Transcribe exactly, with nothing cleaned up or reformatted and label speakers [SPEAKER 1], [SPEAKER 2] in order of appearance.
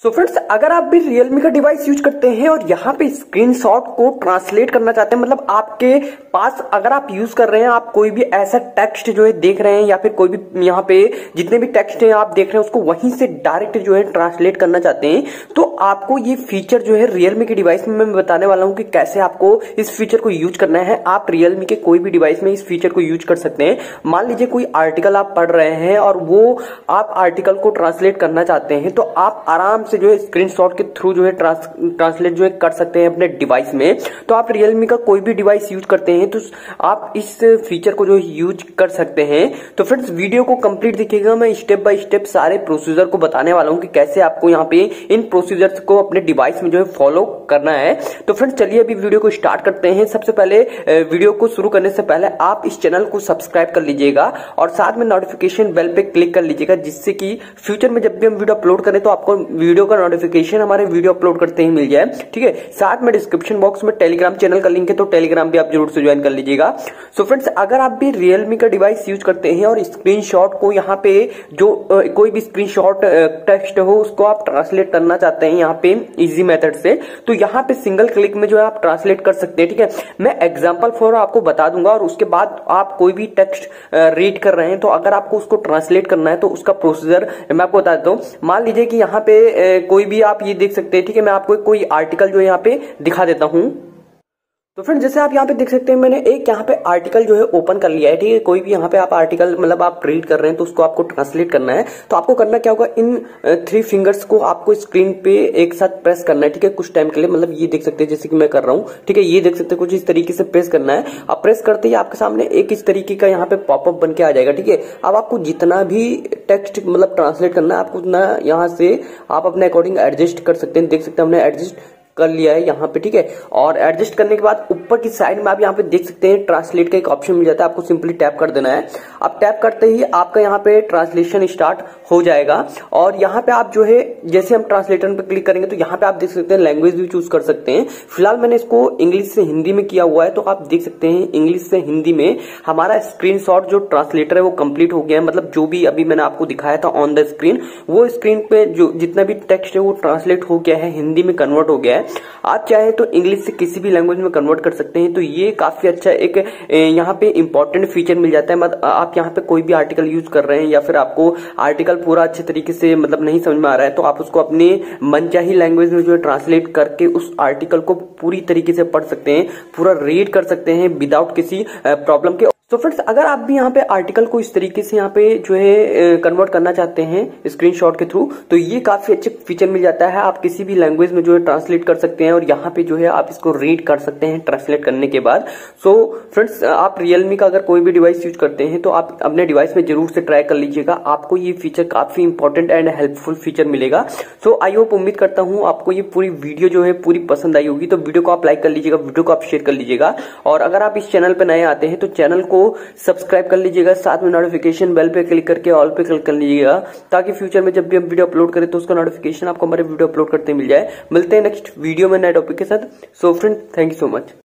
[SPEAKER 1] सो so friends, अगर आप भी Realme का डिवाइस यूज करते हैं और यहाँ पे स्क्रीनशॉट को ट्रांसलेट करना चाहते हैं, मतलब आपके पास अगर आप यूज कर रहे हैं, आप कोई भी ऐसा टेक्स्ट जो है देख रहे हैं या फिर कोई भी यहाँ पे जितने भी टेक्स्ट हैं आप देख रहे हैं उसको वहीं से डायरेक्ट जो है ट्रांसलेट करना चाहते हैं, तो आपको ये फीचर जो है Realme के डिवाइस में मैं बताने वाला हूँ कि कैसे आपको इस फीचर को यूज करना है। आप Realme के कोई भी डिवाइस में इस फीचर को यूज कर सकते हैं। मान लीजिए कोई आर्टिकल आप पढ़ रहे हैं और वो आप आर्टिकल को ट्रांसलेट करना चाहते हैं, तो आप आराम जो है स्क्रीनशॉट के थ्रू जो है ट्रांस ट्रांसलेट जो है कर सकते हैं अपने डिवाइस में। तो आप Realme का कोई भी डिवाइस यूज करते हैं तो आप इस फीचर को जो यूज कर सकते हैं। तो फ्रेंड्स, वीडियो को कंप्लीट देखिएगा, मैं स्टेप बाय स्टेप सारे प्रोसीजर को बताने वाला हूं कि कैसे आपको यहाँ पे इन प्रोसीजर्स को अपने डिवाइस में जो है फॉलो करना है। तो फ्रेंड्स, चलिए अभी वीडियो को स्टार्ट करते हैं। सबसे पहले वीडियो को शुरू करने से पहले आप इस चैनल को सब्सक्राइब कर लीजिएगा और साथ में नोटिफिकेशन बेल पे क्लिक कर लीजिएगा, जिससे कि फ्यूचर में जब भी हम वीडियो अपलोड करें तो आपको वीडियो का नोटिफिकेशन हमारे वीडियो अपलोड करते ही मिल जाए। ठीक है, साथ में डिस्क्रिप्शन बॉक्स में टेलीग्राम चैनल का लिंक है, तो टेलीग्राम भी आप जरूर से ज्वाइन कर लीजिएगा। सो फ्रेंड्स, अगर आप भी Realme का डिवाइस यूज करते हैं और स्क्रीनशॉट को यहाँ पे जो आ, कोई भी स्क्रीनशॉट टेक्स्ट हो उसको आप ट्रांसलेट करना चाहते हैं यहाँ पे इजी मेथड से, तो यहाँ पे सिंगल क्लिक में जो है आप ट्रांसलेट कर सकते हैं। ठीक है, मैं एग्जांपल फॉर आपको बता दूंगा और उसके बाद आप कोई भी टेक्स्ट रीड कर रहे हैं तो अगर आपको उसको ट्रांसलेट करना है तो उसका प्रोसीजर मैं आपको बता देता हूँ। मान लीजिए कि यहाँ पे कोई भी आप ये देख सकते हैं। ठीक है, मैं आपको कोई आर्टिकल जो है यहाँ पे दिखा देता हूँ। तो फ्रेंड, जैसे आप यहाँ पे देख सकते हैं मैंने एक यहाँ पे आर्टिकल जो है ओपन कर लिया है। ठीक है, कोई भी यहाँ पे आप आर्टिकल मतलब आप रीड कर रहे हैं तो उसको आपको ट्रांसलेट करना है। तो आपको करना क्या होगा, इन थ्री फिंगर्स को आपको स्क्रीन पे एक साथ प्रेस करना है। ठीक है, कुछ टाइम के लिए, मतलब ये देख सकते हैं जैसे कि मैं कर रहा हूँ। ठीक है, ये देख सकते हैं कुछ इस तरीके से प्रेस करना है। अब प्रेस करते ही आपके सामने एक इस तरीके का यहाँ पे पॉपअप बन के आ जाएगा। ठीक है, अब आपको जितना भी टेक्स्ट मतलब ट्रांसलेट करना है आपको उतना यहाँ से आप अपने अकॉर्डिंग एडजस्ट कर सकते हैं। देख सकते हैं हमने एडजस्ट कर लिया है यहाँ पे। ठीक है, और एडजस्ट करने के बाद ऊपर की साइड में आप यहाँ पे देख सकते हैं ट्रांसलेट का एक ऑप्शन मिल जाता है, आपको सिंपली टैप कर देना है। अब टैप करते ही आपका यहाँ पे ट्रांसलेशन स्टार्ट हो जाएगा और यहाँ पे आप जो है जैसे हम ट्रांसलेटर पे क्लिक करेंगे तो यहाँ पे आप देख सकते हैं लैंग्वेज भी चूज कर सकते हैं। फिलहाल मैंने इसको इंग्लिश से हिंदी में किया हुआ है, तो आप देख सकते हैं इंग्लिश से हिंदी में हमारा स्क्रीनशॉट जो ट्रांसलेटर है वो कंप्लीट हो गया है। मतलब जो भी अभी मैंने आपको दिखाया था ऑन द स्क्रीन, वो स्क्रीन पे जो जितना भी टेक्स्ट है वो ट्रांसलेट हो गया है, हिंदी में कन्वर्ट हो गया है। आप चाहे तो इंग्लिश से किसी भी लैंग्वेज में कन्वर्ट कर सकते हैं। तो ये काफी अच्छा एक यहाँ पे इंपॉर्टेंट फीचर मिल जाता है। मतलब आप यहाँ पे कोई भी आर्टिकल यूज कर रहे हैं या फिर आपको आर्टिकल पूरा अच्छे तरीके से मतलब नहीं समझ में आ रहा है, तो आप उसको अपने मनचाही लैंग्वेज में जो है ट्रांसलेट करके उस आर्टिकल को पूरी तरीके से पढ़ सकते हैं, पूरा रीड कर सकते हैं विदाउट किसी प्रॉब्लम के। तो फ्रेंड्स, अगर आप भी यहाँ पे आर्टिकल को इस तरीके से यहाँ पे जो है कन्वर्ट करना चाहते हैं स्क्रीनशॉट के थ्रू, तो ये काफी अच्छे फीचर मिल जाता है। आप किसी भी लैंग्वेज में जो है ट्रांसलेट कर सकते हैं और यहाँ पे जो है आप इसको रीड कर सकते हैं ट्रांसलेट करने के बाद। सो फ्रेंड्स, आप Realme का अगर कोई भी डिवाइस यूज करते हैं तो आप अपने डिवाइस में जरूर से ट्राई कर लीजिएगा, आपको ये फीचर काफी इंपॉर्टेंट एंड हेल्पफुल फीचर मिलेगा। सो आई होप, उम्मीद करता हूँ आपको ये पूरी वीडियो जो है पूरी पसंद आई होगी। तो वीडियो को आप लाइक कर लीजिएगा, वीडियो को आप शेयर कर लीजिएगा और अगर आप इस चैनल पर नए आते हैं तो चैनल को सब्सक्राइब कर लीजिएगा, साथ में नोटिफिकेशन बेल पे क्लिक करके ऑल पे क्लिक कर लीजिएगा, ताकि फ्यूचर में जब भी हम वीडियो अपलोड करें तो उसका नोटिफिकेशन आपको हमारे वीडियो अपलोड करते मिल जाए। मिलते हैं नेक्स्ट वीडियो में नए टॉपिक के साथ। So friend, thank you so much.